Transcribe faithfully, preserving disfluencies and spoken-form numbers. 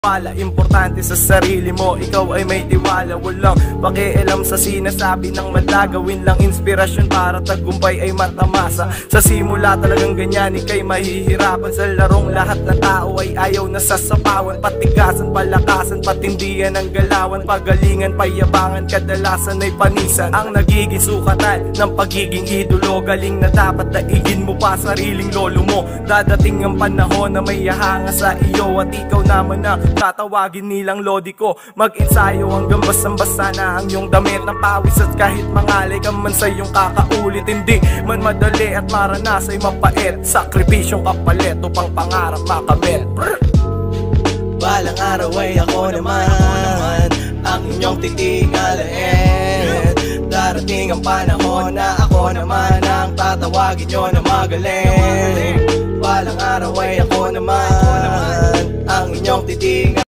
Wala, importante sa sarili mo, ikaw ay may tiwala. Walang pakialam sa sinasabi ng madla. Gawin lang inspirasyon para tagumpay ay matamasa. Sa simula talagang ganyan, ika'y mahihirapan. Sa larong lahat ng tao ay ayaw na sasapawan. Patigasan, palakasan, patindihan ang galawan. Pagalingan, payabangan, kadalasan ay panisan ang nagiging sukatan ng pagiging idolo. Galing na dapat daigin mo pa sariling lolo mo. Dadating ang panahon na may hahanga sa iyo at ikaw naman na tatawagin nilang lodi ko. Mag-ensayo hanggang basang-basa na ang iyong damit ng pawis. At kahit mangalay ka man sa iyong kakaulit, hindi man madali at maranas ay mapait. Sakripisyong kapalit upang pangarap makamit. Balang araw ay ako naman ang inyong titingalain. Darating ang panahon na ako naman ang tatawagin nyo na magaling. Balang araw ay ako naman ang inyong titingal.